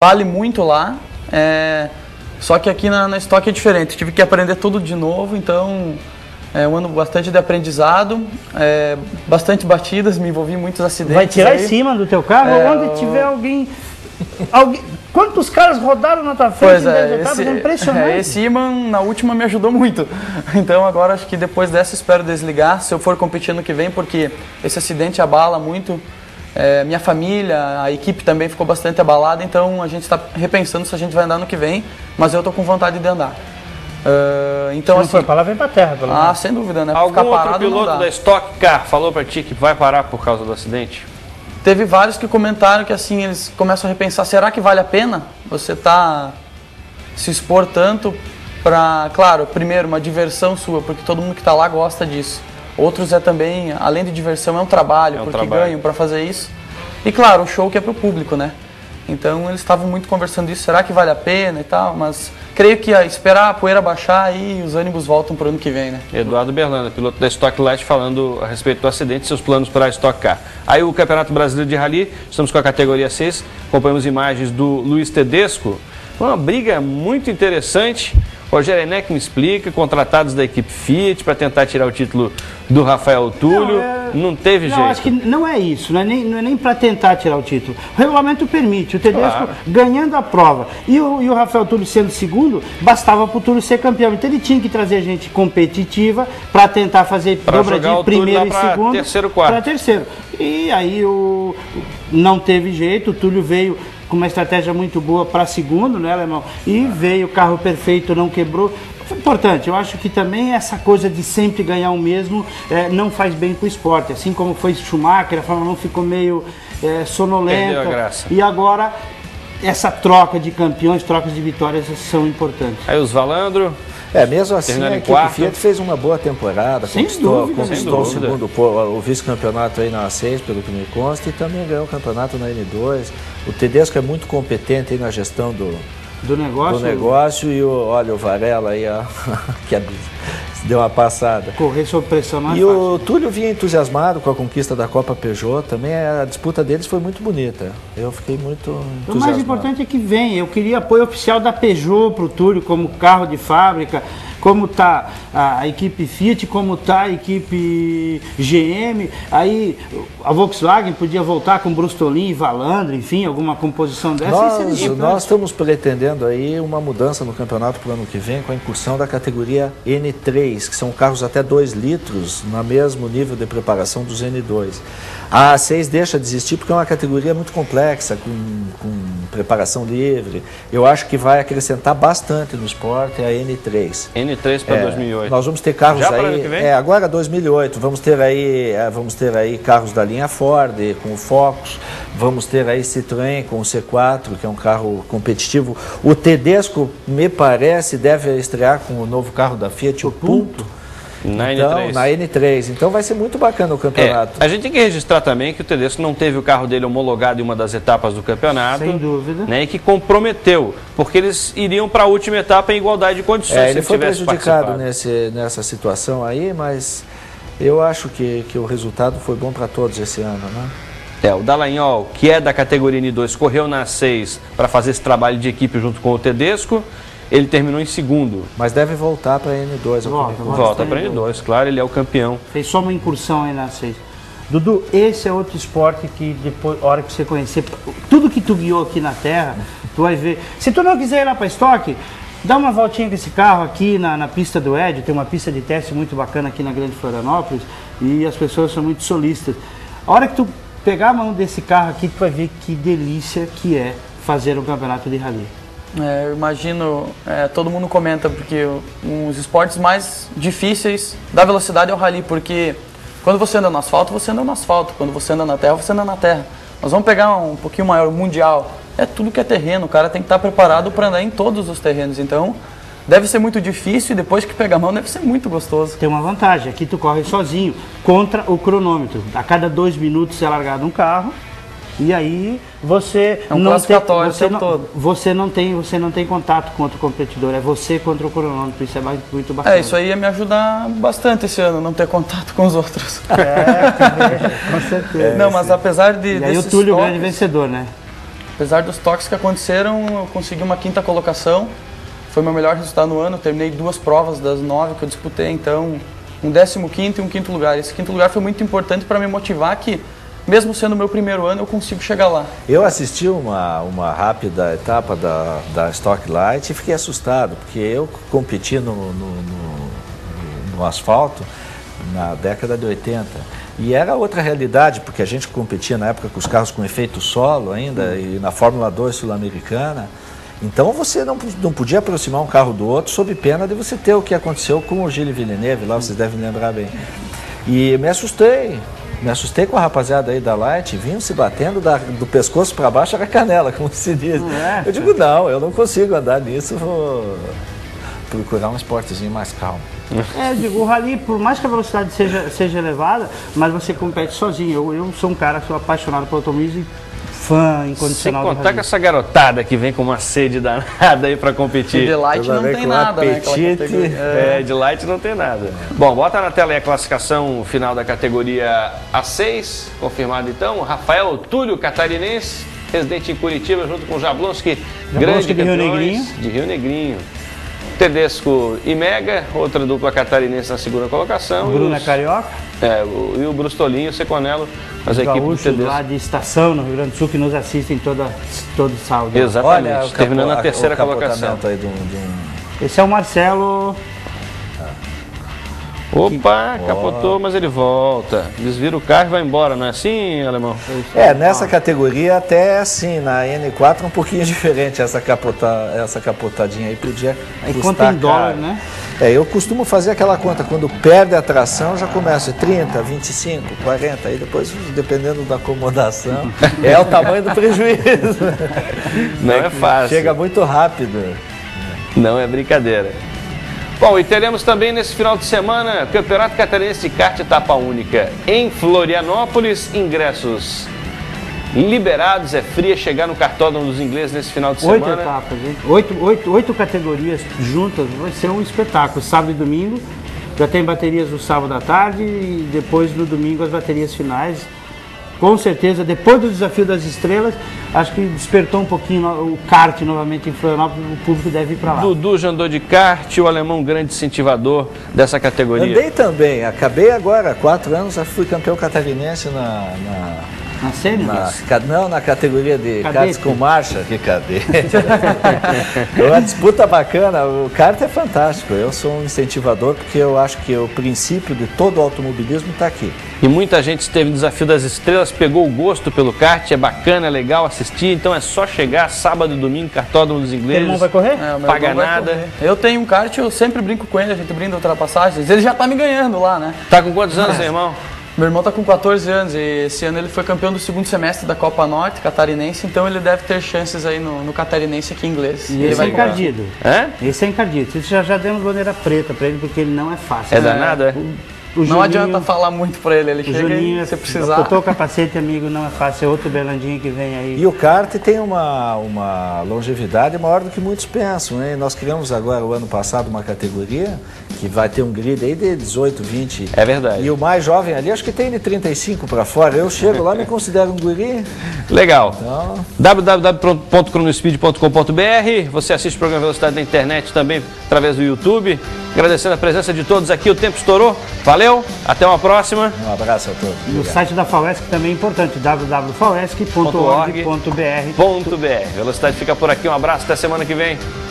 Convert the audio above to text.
vale muito lá, só que aqui na Stock é diferente, tive que aprender tudo de novo, então é um ano bastante de aprendizado, bastante batidas, me envolvi em muitos acidentes. Vai tirar em cima do teu carro onde tiver alguém... Quantos caras rodaram na tua frente em 10 etapas? É impressionante. Esse imã na última me ajudou muito. Então agora acho que depois dessa espero desligar, se eu for competir no que vem, porque esse acidente abala muito. Minha família, a equipe também ficou bastante abalada, então a gente está repensando se a gente vai andar no que vem, mas eu estou com vontade de andar. Então, se não for para lá, vem para terra, pelo menos. Sem dúvida, né? Algum ficar parado, outro piloto da Stock Car falou para ti que vai parar por causa do acidente? Teve vários que comentaram que assim, eles começam a repensar, será que vale a pena você se expor tanto para, claro, primeiro, uma diversão sua, porque todo mundo que está lá gosta disso. Outros também, além de diversão, é um trabalho, porque ganham para fazer isso. E claro, o show que é para o público, né? Então eles estavam muito conversando disso, será que vale a pena e tal, mas creio que esperar a poeira baixar e os ânimos voltam para o ano que vem, né? Eduardo Berlanda, piloto da Stock Light, falando a respeito do acidente e seus planos para a Stock Car. Aí o Campeonato Brasileiro de Rally, estamos com a categoria 6, acompanhamos imagens do Luiz Tedesco, uma briga muito interessante. Rogério Eneck me explica, contratados da equipe Fiat para tentar tirar o título do Rafael Túlio, não teve jeito. Acho que não é isso, não é nem para tentar tirar o título. O regulamento permite, o Tedesco ganhando a prova e o Rafael Túlio sendo segundo, bastava para o Túlio ser campeão. Então ele tinha que trazer gente competitiva para tentar fazer dobra de primeiro e segundo terceiro, quarto. Para terceiro. E aí não teve jeito, o Túlio veio com uma estratégia muito boa para segundo, né, Alemão? E veio o carro perfeito, não quebrou. Foi importante, eu acho que também essa coisa de sempre ganhar o mesmo não faz bem para o esporte. Assim como foi Schumacher, a Fórmula 1 ficou meio sonolenta. Perdeu a graça. E agora essa troca de campeões, trocas de vitórias são importantes. Aí os Valandro... mesmo assim a equipe Fiat fez uma boa temporada, conquistou o segundo, o vice-campeonato aí na A6, pelo que me consta, e também ganhou o campeonato na N2. O Tedesco é muito competente aí na gestão do negócio e olha o Varela aí, que deu uma passada. Correr sob pressão não é fácil. O Túlio vinha entusiasmado com a conquista da Copa Peugeot, também a disputa deles foi muito bonita. Eu fiquei muito entusiasmado. O mais importante é que vem, eu queria apoio oficial da Peugeot para o Túlio como carro de fábrica, como está a equipe Fiat, como está a equipe GM, aí a Volkswagen podia voltar com Brustolin e Valandro, enfim, alguma composição dessa. Nós estamos pretendendo aí uma mudança no campeonato para o ano que vem com a incursão da categoria N3, que são carros até 2 litros, no mesmo nível de preparação dos N2. A A6 deixa de existir porque é uma categoria muito complexa, com preparação livre. Eu acho que vai acrescentar bastante no esporte a N3. N3 para 2008. Nós vamos ter carros já aí... para ano que vem? Agora 2008. Vamos ter aí carros da linha Ford, com o Focus. Vamos ter aí Citroën com o C4, que é um carro competitivo. O Tedesco, me parece, deve estrear com o novo carro da Fiat, o Punto. Na N3. Na N3. Então vai ser muito bacana o campeonato. A gente tem que registrar também que o Tedesco não teve o carro dele homologado em uma das etapas do campeonato. Sem dúvida. Né, e que comprometeu, porque eles iriam para a última etapa em igualdade de condições. Ele foi prejudicado nessa situação aí, mas eu acho que o resultado foi bom para todos esse ano, né? O Dallagnol, que é da categoria N2, correu na 6 para fazer esse trabalho de equipe junto com o Tedesco. Ele terminou em segundo. Mas deve voltar para a N2. Volta para a N2, claro, ele é o campeão. Fez só uma incursão aí na 6. Dudu, esse é outro esporte que depois, a hora que você conhecer, tudo que tu guiou aqui na Terra, tu vai ver. Se tu não quiser ir lá para Stock, dá uma voltinha com esse carro aqui na pista do Ed, tem uma pista de teste muito bacana aqui na Grande Florianópolis e as pessoas são muito solistas. A hora que tu pegar a mão desse carro aqui, tu vai ver que delícia que é fazer um campeonato de rally. Eu imagino, todo mundo comenta, porque um dos esportes mais difíceis da velocidade é o rally, porque quando você anda no asfalto, você anda no asfalto, quando você anda na terra, você anda na terra. Nós vamos pegar um pouquinho maior, o mundial, é tudo que é terreno, o cara tem que estar preparado para andar em todos os terrenos, então deve ser muito difícil e depois que pegar a mão deve ser muito gostoso. Tem uma vantagem, aqui tu corre sozinho, contra o cronômetro, a cada 2 minutos é largado um carro. E aí você você não tem contato com outro competidor, é você contra o cronômetro, isso é muito bacana. Isso aí ia me ajudar bastante esse ano, não ter contato com os outros. Com certeza. Não, mas apesar de... E aí o Túlio é o grande vencedor, né? Apesar dos toques que aconteceram, eu consegui uma 5ª colocação. Foi meu melhor resultado no ano. Eu terminei 2 provas das 9 que eu disputei, então um 15º e um 5º lugar. Esse 5º lugar foi muito importante para me motivar que, mesmo sendo o meu primeiro ano, eu consigo chegar lá. Eu assisti uma rápida etapa da Stock Light e fiquei assustado, porque eu competi no asfalto na década de 80. E era outra realidade, porque a gente competia na época com os carros com efeito solo ainda, e na Fórmula 2 sul-americana. Então você não podia aproximar um carro do outro sob pena de você ter o que aconteceu com o Gilles Villeneuve, lá vocês devem lembrar bem. E me assustei com a rapaziada aí da Light, vinham se batendo do pescoço para baixo era canela, como se diz. Eu digo, não, eu não consigo andar nisso, vou procurar um esportezinho mais calmo. Eu digo, o rally, por mais que a velocidade seja elevada, mas você compete sozinho. Eu sou um cara que sou apaixonado por automobilismo e fã incondicional do Sem rally. contar com essa garotada que vem com uma sede danada aí para competir. E de light não tem nada, né? De light não tem nada. Bom, bota na tela aí a classificação final da categoria A6, confirmado então. Rafael Túlio, catarinense, residente em Curitiba, junto com Jablonski, grande de Rio campeões Negrinho. de Rio Negrinho. Tedesco e Mega, outra dupla catarinense na 2ª colocação. Bruno é carioca. E o Brustolinho, o Seconello, mas a equipe do Gaúchos Tedesco. lá de Estação, no Rio Grande do Sul, que nos assistem todo sábado. Exatamente, Olha, terminando na 3ª colocação. Aí Esse é o Marcelo. Opa, capotou, mas ele volta. Desvira o carro e vai embora, não é assim, Alemão? Nessa categoria até assim, na N4 é um pouquinho diferente essa capotadinha aí, podia Aí custar conta em dólar, caro. né? Eu costumo fazer aquela conta, quando perde a tração já começa 30, 25, 40, aí depois, dependendo da acomodação, é o tamanho do prejuízo. Não é fácil. Chega muito rápido. Não é brincadeira. Bom, e teremos também nesse final de semana Campeonato Catarinense de Kart etapa única em Florianópolis. Ingressos liberados, é fria chegar no cartódromo dos ingleses nesse final de semana. 8 etapas, hein? 8 categorias juntas, vai ser um espetáculo. Sábado e domingo, já tem baterias no sábado à tarde e depois no domingo as baterias finais. Com certeza, depois do Desafio das Estrelas, acho que despertou um pouquinho o kart novamente em Florianópolis, o público deve ir para lá. Dudu já andou de kart, o Alemão grande incentivador dessa categoria. Andei também, acabei agora, 4 anos, já fui campeão catarinense Na sênior? na categoria de Cadete. karts com marcha. Que cadete. É uma disputa bacana, o kart é fantástico, eu sou um incentivador porque eu acho que o princípio de todo o automobilismo está aqui. E muita gente esteve no Desafio das Estrelas, pegou o gosto pelo kart, é bacana, é legal assistir, então é só chegar sábado e domingo, cartódromo dos ingleses. Teu irmão vai correr? O meu Paga irmão vai nada. correr. Eu tenho um kart, eu sempre brinco com ele, a gente brinda ultrapassagens. Ele já tá me ganhando lá, né? Tá com quantos anos, seu irmão? Meu irmão tá com 14 anos e esse ano ele foi campeão do 2º semestre da Copa Norte catarinense, então ele deve ter chances aí no catarinense aqui inglês. E ele esse é vai correr. encardido. É? Esse é encardido. Isso já demos bandeira preta para ele, porque ele não é fácil. É danado, é? O Não Juninho- adianta falar muito pra ele, ele O chega Juninho, e se precisar. botou o capacete, amigo, não é fácil. É outro Berlandinho que vem aí. E o kart tem uma longevidade maior do que muitos pensam, hein? Nós criamos agora, o ano passado, uma categoria que vai ter um grid aí de 18, 20. É verdade. E o mais jovem ali, acho que tem de 35 para fora. Eu chego lá e me considero um guri. Legal. Então, www.cronospeed.com.br. Você assiste o programa Velocidade na internet também através do YouTube. Agradecendo a presença de todos aqui, o tempo estourou. Valeu, até uma próxima. um abraço a todos. E o Obrigado. site da FAUESC também é importante, www.fausc.org.br. .br. Velocidade fica por aqui, um abraço, até semana que vem.